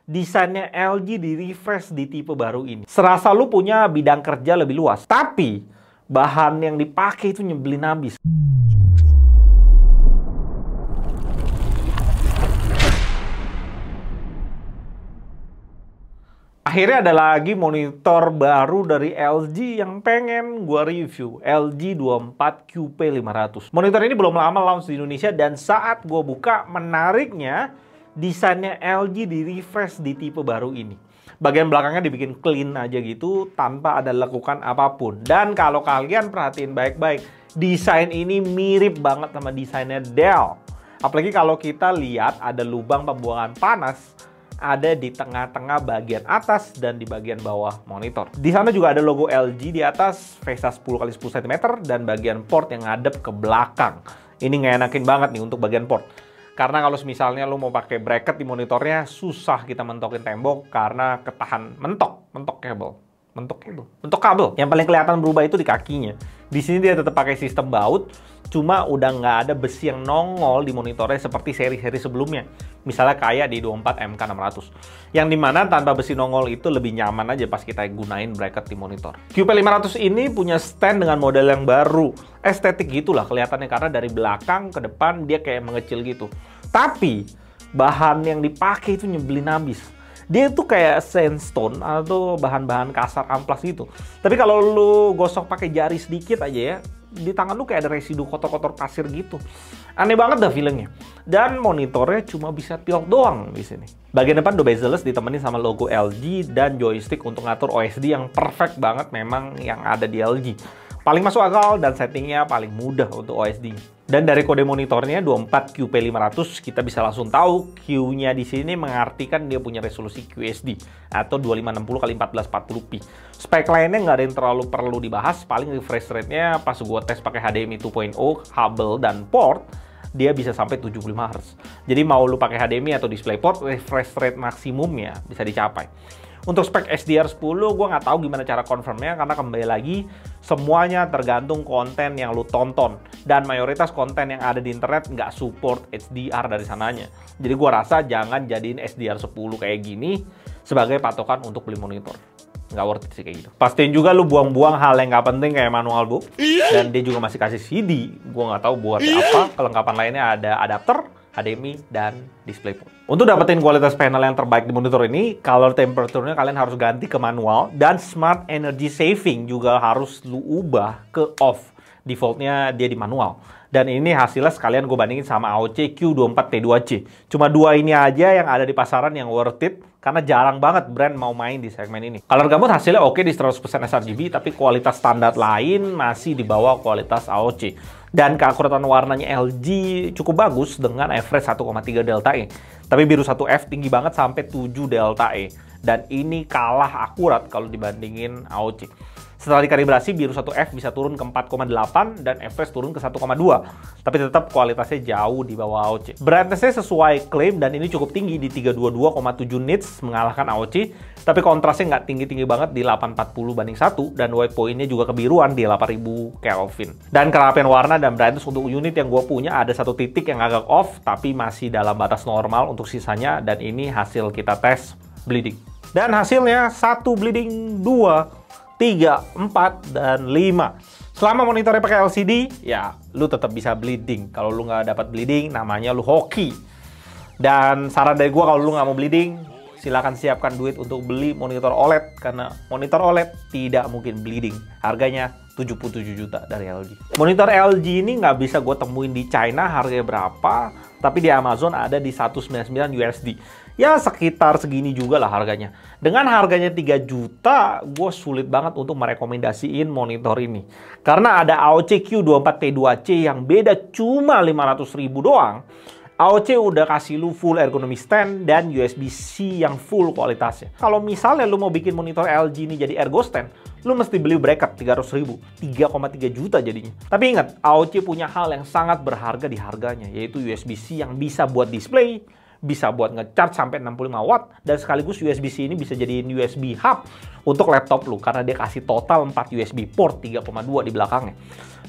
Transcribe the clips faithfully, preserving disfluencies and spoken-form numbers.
desainnya L G di refresh di tipe baru ini. Serasa lu punya bidang kerja lebih luas, tapi bahan yang dipakai itu nyebelin habis. Akhirnya ada lagi monitor baru dari L G yang pengen gua review, L G dua puluh empat Q P lima ratus. Monitor ini belum lama launch di Indonesia dan saat gua buka, menariknya desainnya L G di refresh di tipe baru ini. Bagian belakangnya dibikin clean aja gitu tanpa ada lekukan apapun. Dan kalau kalian perhatiin baik-baik, desain ini mirip banget sama desainnya Dell. Apalagi kalau kita lihat ada lubang pembuangan panas ada di tengah-tengah bagian atas dan di bagian bawah monitor. Di sana juga ada logo L G di atas, VESA sepuluh kali sepuluh sentimeter dan bagian port yang ngadep ke belakang. Ini ngenakin banget nih untuk bagian port. Karena kalau misalnya lu mau pakai bracket di monitornya, susah kita mentokin tembok karena ketahan mentok, mentok kabel. Mentok kabel. Mentok kabel. Yang paling kelihatan berubah itu di kakinya. Di sini dia tetap pakai sistem baut, cuma udah nggak ada besi yang nongol di monitornya seperti seri-seri sebelumnya. Misalnya kayak di dua puluh empat M K enam ratus. Yang dimana tanpa besi nongol itu lebih nyaman aja pas kita gunain bracket di monitor. Q P lima ratus ini punya stand dengan model yang baru. Estetik gitulah kelihatannya karena dari belakang ke depan dia kayak mengecil gitu. Tapi bahan yang dipakai itu nyebelin habis. Dia tuh kayak sandstone atau bahan-bahan kasar amplas gitu. Tapi kalau lu gosok pakai jari sedikit aja ya, di tangan lu kayak ada residu kotor-kotor pasir gitu. Aneh banget dah feelingnya. Dan monitornya cuma bisa tilt doang di sini. Bagian depan do bezel-less ditemenin sama logo L G dan joystick untuk ngatur O S D yang perfect banget memang yang ada di L G. Paling masuk akal dan settingnya paling mudah untuk O S D. Dan dari kode monitornya dua puluh empat Q P lima ratus kita bisa langsung tahu Q-nya di sini mengartikan dia punya resolusi Q S D atau dua ribu lima ratus enam puluh kali empat belas empat puluh p. Spek lainnya nggak ada yang terlalu perlu dibahas, paling refresh rate-nya pas gua tes pakai H D M I dua titik nol, Hubble dan port dia bisa sampai tujuh puluh lima hertz. Jadi mau lu pakai H D M I atau DisplayPort, refresh rate maksimumnya bisa dicapai. Untuk spek S D R sepuluh, gue nggak tahu gimana cara confirmnya karena kembali lagi semuanya tergantung konten yang lu tonton dan mayoritas konten yang ada di internet nggak support H D R dari sananya. Jadi gue rasa jangan jadiin S D R sepuluh kayak gini sebagai patokan untuk beli monitor. Nggak worth it sih kayak gitu. Pastiin juga lu buang-buang hal yang nggak penting kayak manual book dan dia juga masih kasih C D. Gue nggak tahu buat apa. Kelengkapan lainnya ada adapter, H D M I, dan DisplayPort. Untuk dapetin kualitas panel yang terbaik di monitor ini, color temperature-nya kalian harus ganti ke manual, dan smart energy saving juga harus lu ubah ke off. Defaultnya dia di manual. Dan ini hasilnya sekalian gue bandingin sama A O C Q dua puluh empat T dua C. Cuma dua ini aja yang ada di pasaran yang worth it, karena jarang banget brand mau main di segmen ini. Color gamut hasilnya oke di seratus persen sRGB, tapi kualitas standar lain masih di bawah kualitas A O C. Dan keakuratan warnanya L G cukup bagus dengan average satu koma tiga delta E. Tapi biru satu F tinggi banget sampai tujuh delta E. Dan ini kalah akurat kalau dibandingin A O C. Setelah dikalibrasi, biru satu F bisa turun ke empat koma delapan dan average turun ke satu koma dua. Tapi tetap kualitasnya jauh di bawah A O C. Brightness-nya sesuai klaim dan ini cukup tinggi di tiga ratus dua puluh dua koma tujuh nits mengalahkan A O C. Tapi kontrasnya nggak tinggi-tinggi banget di delapan ratus empat puluh banding satu dan white point-nya juga kebiruan di delapan ribu Kelvin. Dan kerapian warna dan brightness untuk unit yang gue punya ada satu titik yang agak off tapi masih dalam batas normal untuk sisanya dan ini hasil kita tes bleeding. Dan hasilnya satu bleeding, dua, tiga, empat, dan lima. Selama monitornya pakai L C D, ya lu tetap bisa bleeding. Kalau lu nggak dapat bleeding, namanya lu hoki. Dan saran dari gua kalau lu nggak mau bleeding, silakan siapkan duit untuk beli monitor O L E D karena monitor O L E D tidak mungkin bleeding. Harganya tujuh puluh tujuh juta dari L G. Monitor L G ini nggak bisa gue temuin di China harganya berapa, tapi di Amazon ada di seratus sembilan puluh sembilan U S D. Ya sekitar segini juga lah harganya. Dengan harganya tiga juta, gue sulit banget untuk merekomendasiin monitor ini. Karena ada A O C Q dua puluh empat T dua C yang beda cuma lima ratus ribu doang. A O C udah kasih lu full ergonomi stand dan U S B C yang full kualitasnya. Kalau misalnya lu mau bikin monitor L G ini jadi ergo stand, lu mesti beli bracket tiga ratus ribu, tiga koma tiga juta jadinya. Tapi ingat, A O C punya hal yang sangat berharga di harganya, yaitu U S B C yang bisa buat display, bisa buat nge-charge sampai enam puluh lima watt, dan sekaligus U S B C ini bisa jadiin U S B hub untuk laptop lu karena dia kasih total empat U S B port tiga koma dua di belakangnya.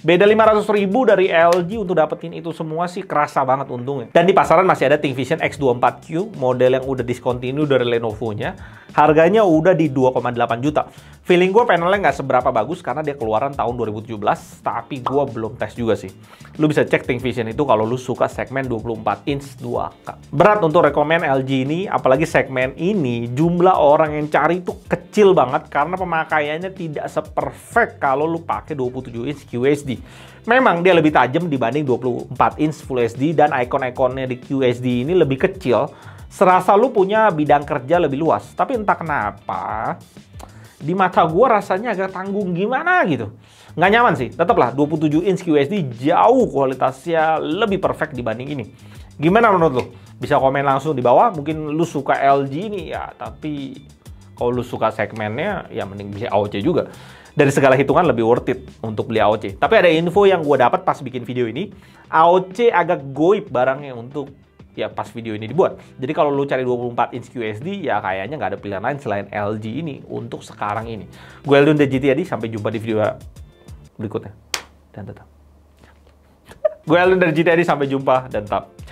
Beda lima ratus ribu dari L G untuk dapetin itu semua sih kerasa banget untungnya. Dan di pasaran masih ada ThinkVision X dua puluh empat Q, model yang udah discontinue dari Lenovo-nya. Harganya udah di dua koma delapan juta. Feeling gue panelnya nggak seberapa bagus karena dia keluaran tahun dua ribu tujuh belas, tapi gue belum tes juga sih. Lu bisa cek ThinkVision itu kalau lu suka segmen dua puluh empat inch dua K. Berat untuk rekomen L G ini, apalagi segmen ini, jumlah orang yang cari itu kecil banget karena pemakaiannya tidak seperfect kalau lu pakai dua puluh tujuh inch Q H D. Memang dia lebih tajam dibanding dua puluh empat inch Full H D dan ikon-ikonnya di Q H D ini lebih kecil. Serasa lu punya bidang kerja lebih luas. Tapi entah kenapa, di mata gua rasanya agak tanggung gimana gitu. Nggak nyaman sih. Tetaplah dua puluh tujuh inch Q H D jauh kualitasnya lebih perfect dibanding ini. Gimana menurut lu? Bisa komen langsung di bawah. Mungkin lu suka L G ini ya, tapi kalau lu suka segmennya ya mending bisa A O C juga. Dari segala hitungan lebih worth it untuk beli A O C. Tapi ada info yang gue dapat pas bikin video ini, A O C agak goib barangnya untuk ya pas video ini dibuat. Jadi kalau lu cari dua puluh empat inch Q H D ya kayaknya nggak ada pilihan lain selain L G ini untuk sekarang ini. Gue Eldon dari G T A D, sampai jumpa di video berikutnya. Dan tetap. Gue Eldon dari G T A D, sampai jumpa dan tetap.